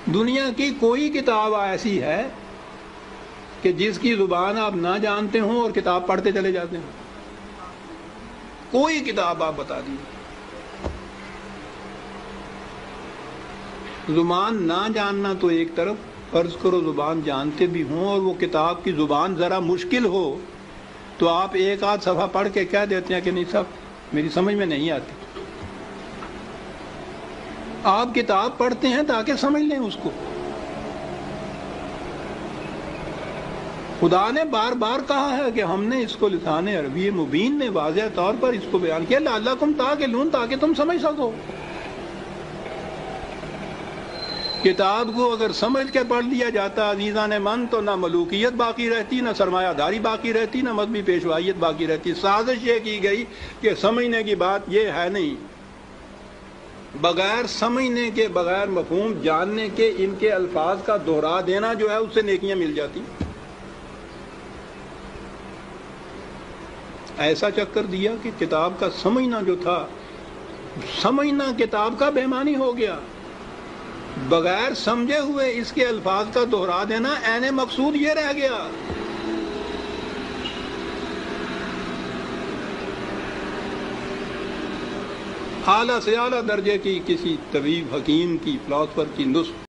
دنیا کی کوئی کتاب ایسی ہے کہ جس کی زبان آپ نہ جانتے ہوں اور کتاب پڑھتے چلے جاتے ہیں؟ کوئی کتاب آپ بتا دیجیے۔ زبان نہ جاننا تو ایک طرف، فرض کرو زبان جانتے بھی ہوں اور وہ کتاب کی زبان ذرا مشکل ہو تو آپ ایک آدھ صفحہ پڑھ کے کہہ دیتے ہیں کہ نہیں صاحب میری سمجھ میں نہیں آتی۔ آپ کتاب پڑھتے ہیں تاکہ سمجھ لیں اس کو۔ خدا نے بار بار کہا ہے کہ ہم نے اس کو لسان عربی مبین میں واضح طور پر اس کو بیان کیا، لعلکم تعقلون، تاکہ تم سمجھ سکو۔ کتاب کو اگر سمجھ کے پڑھ لیا جاتا عزیزان من تو نہ ملوکیت باقی رہتی، نہ سرمایہ داری باقی رہتی، نہ مذہبی پیشوائیت باقی رہتی۔ سازش یہ کی گئی کہ سمجھنے کی بات یہ ہے نہیں، بغیر سمجھنے کے، بغیر مفہوم جاننے کے ان کے الفاظ کا دہرا دینا جو ہے اس سے نیکیاں مل جاتی۔ ایسا چکر دیا کہ کتاب کا سمجھنا جو تھا، سمجھنا کتاب کا بے معنی ہو گیا، بغیر سمجھے ہوئے اس کے الفاظ کا دہرا دینا عین مقصود یہ رہ گیا۔ اعلیٰ سے اعلیٰ درجے کی کسی طبیب، حکیم کی، فلاسفر کی نسخ